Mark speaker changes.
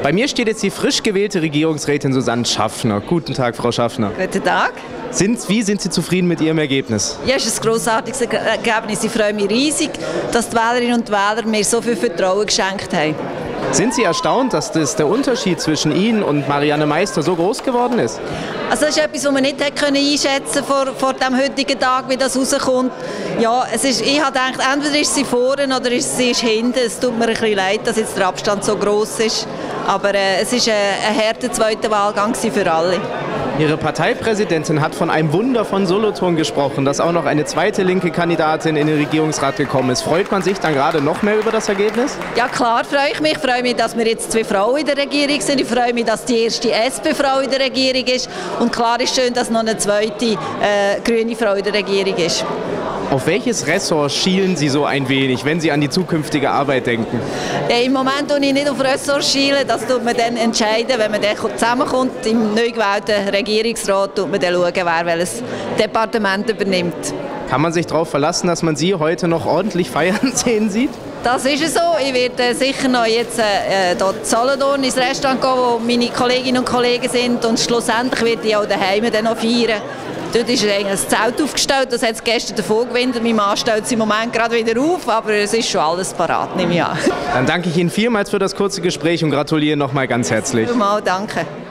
Speaker 1: Bei mir steht jetzt die frisch gewählte Regierungsrätin Susanne Schaffner. Guten Tag, Frau Schaffner.
Speaker 2: Guten Tag.
Speaker 1: Wie sind Sie zufrieden mit Ihrem Ergebnis?
Speaker 2: Ja, es ist ein grossartiges Ergebnis. Ich freue mich riesig, dass die Wählerinnen und Wähler mir so viel Vertrauen geschenkt haben.
Speaker 1: Sind Sie erstaunt, dass der Unterschied zwischen Ihnen und Marianne Meister so groß geworden ist?
Speaker 2: Also das ist etwas, was man nicht einschätzen konnte vor dem heutigen Tag, wie das rauskommt. Ja, ich habe gedacht, entweder ist sie vorne oder sie ist hinten. Es tut mir ein bisschen leid, dass jetzt der Abstand so groß ist. Aber es war ein harter zweiter Wahlgang für alle.
Speaker 1: Ihre Parteipräsidentin hat von einem Wunder von Solothurn gesprochen, dass auch noch eine zweite linke Kandidatin in den Regierungsrat gekommen ist. Freut man sich dann gerade noch mehr über das Ergebnis?
Speaker 2: Ja klar, freue ich mich. Ich freue mich, dass wir jetzt 2 Frauen in der Regierung sind. Ich freue mich, dass die erste SP-Frau in der Regierung ist. Und klar ist schön, dass noch eine zweite grüne Frau in der Regierung ist.
Speaker 1: Auf welches Ressort schielen Sie so ein wenig, wenn Sie an die zukünftige Arbeit denken?
Speaker 2: Im Moment schiele ich nicht auf Ressort schielen. Das tut man dann entscheiden, wenn man dann zusammenkommt. Im neu gewählten Regierungsrat tut man dann schauen, wer welches Departement übernimmt.
Speaker 1: Kann man sich darauf verlassen, dass man Sie heute noch ordentlich feiern sehen sieht?
Speaker 2: Das ist es so. Ich werde sicher noch jetzt dort in Solothurn ins Restaurant gehen, wo meine Kolleginnen und Kollegen sind. Und schlussendlich werde ich auch daheim dann noch feiern. Dort ist ein Zelt aufgestellt, das hat es gestern davon gewinnt. Mein Mann stellt es im Moment gerade wieder auf, aber es ist schon alles parat, nehme ich an.
Speaker 1: Dann danke ich Ihnen vielmals für das kurze Gespräch und gratuliere nochmal ganz herzlich.
Speaker 2: Mal danke.